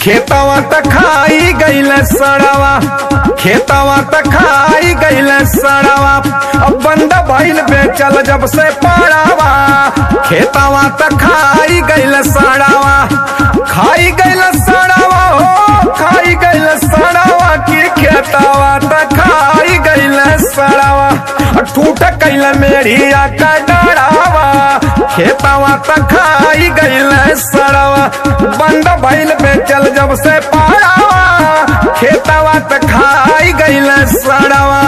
खेतवा त खाई गईल सड़वा, खेतवा त खाई गईल सड़वा। अब बंद भइल बेचल जब से पड़वा, खेतवा त खाई गईल सड़वा, खाई गईल सड़वा हो, खाई गईल सड़वा की खेतवा त खाई गईल सड़वा। ठूट कैल मेढ़िया का डरावा, खेतवा त खाई गईल सड़वा। बंद भइल बेचल जब से पड़वा, खेतवा त खाई गईल सड़वा।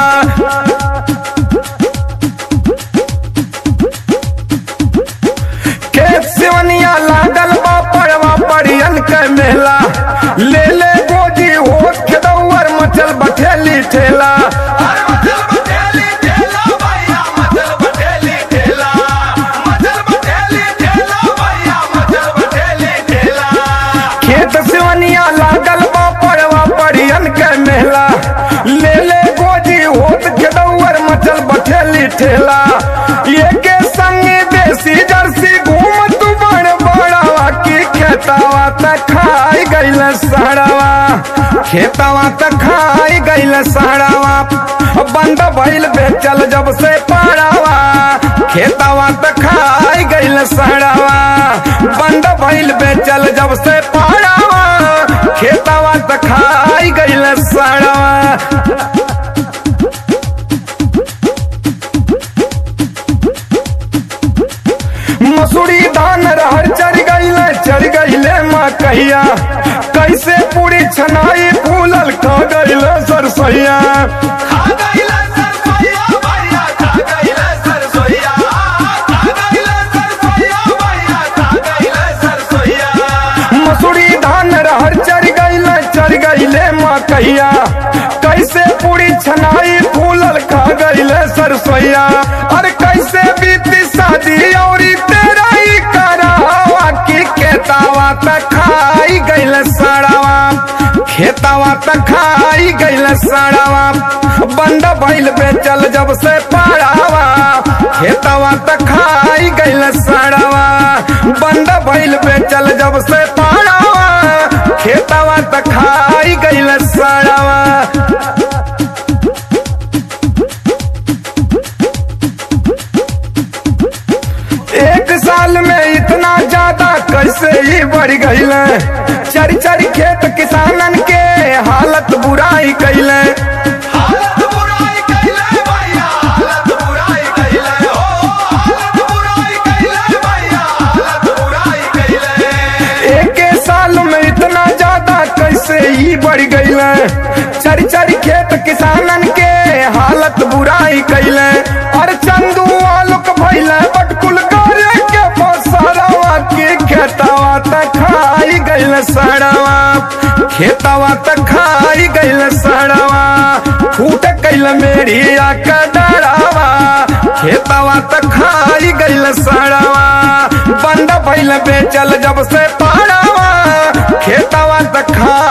खेत सिवनिया लागल बा पड़वा परियन के मेला, ले ले गोजी हो खेदौर मचल बठेली ठेला। खेत सिवनिया लागल बा पड़वा परियन के मेला, ले ले गोजी होत खेदौर मचल बठेली ठेला। ये के संग देसी जर्सी घूमत बड़ बड़वा की खेतवा त खाई गईल सड़वा, खेतवा त खाई गईल सड़वा। बंद भइल बेचल जब से पड़वा, खेतवा त खाई गईल सड़वा। बंद भइल बेचल जब से पड़वा, खेतवा त खाई गईल सड़वा। मसूरी धान रहर चढ़ गईले मकैया, कैसे पूरी छनाई फूलल खा गईले सरसैया। मसूरी धान रहर चढ़ गईले मकैया, कैसे पूरी छनाई फूलल खा गईले सरसैया। अरे कैसे बीती शादी और तेरा ही करावा की खेतवा त खाई गईल सड़वा, खेतवा त खाई गईल सड़वा। बंद भइल बेचल जब से पड़वा, खेतवा त खाई गईल सड़वा। बंद भइल बेचल जब से पड़वा, खेतवा त खाई गईल सड़वा। एक साल में इतना ज्यादा कैसे ही बढ़ गईल, चरी चरी खेत किसानन के हालत बुराई कैले। एक साल में इतना ज्यादा कैसे ही बढ़ गईल, चरी चरी खेत किसानन के हालत बुराई कैले। और चंदू आलोक भइले बटकुल करे के पसरवा की खेतवा त खाई गईल सड़वा, खेतवा त खाई गईल सड़वा। फूट कैल मेढ़िया का डरावा, खेतवा त खाई गईल सड़वा। बंद भइल बेचल जब से पड़वा, खेतवा त खाई